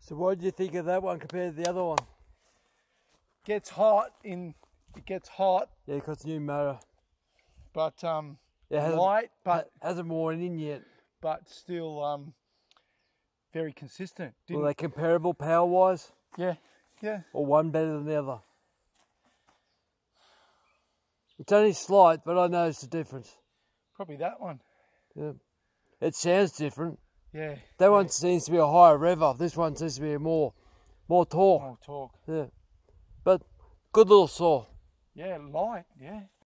So what do you think of that one compared to the other one? It gets hot, Yeah, because new motor. but Yeah, light, but hasn't worn in yet. but still very consistent. Are they comparable power wise? Yeah. Or one better than the other? It's only slight, but I noticed the difference. Probably that one. Yeah. It sounds different. Yeah. That one seems to be a higher rev. This one seems to be a more torque. More torque. Yeah. But good little saw. Yeah, light. Yeah.